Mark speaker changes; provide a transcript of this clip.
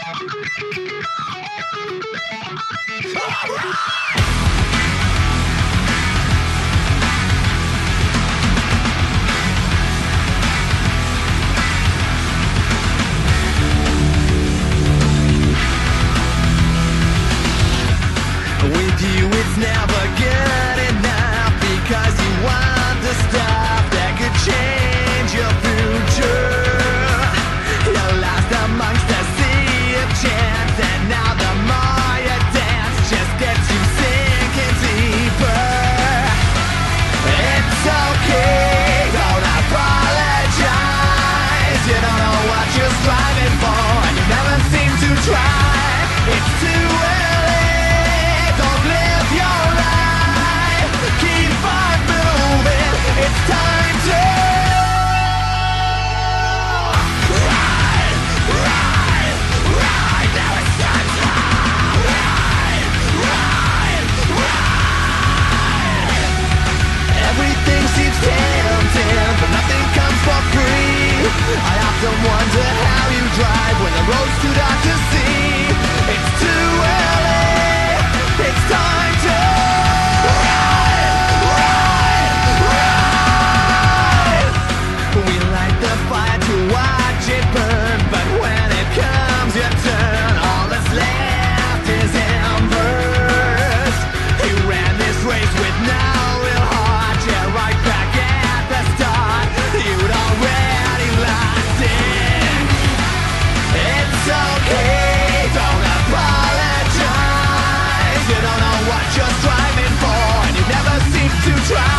Speaker 1: With you it's never good enough, because you want the stuff that could change your future. You're lost amongst a sea of chance, and now the more you dance just gets you sinking deeper. It's okay, don't apologize. You don't know what you're striving for, and you never seem to try. It's too early, don't live your life. Keep on moving, it's time to ride, ride, ride. Now it's time to ride, ride, ride. Everything seems tempting, but nothing comes for free. I often wonder how you drive when the road's too dark to see. It's too early, it's time to ride, ride, ride. We light the fire to watch it burn, but when it comes your turn, all that's left is embers. You ran this race with no real heart, yeah, right back at the start. You'd already lost it. It's okay, don't apologize. You don't know what you're striving for, and you never seem to try.